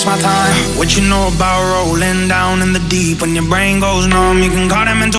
waste my time. What you know about rolling down in the deep? When your brain goes numb, you can call them into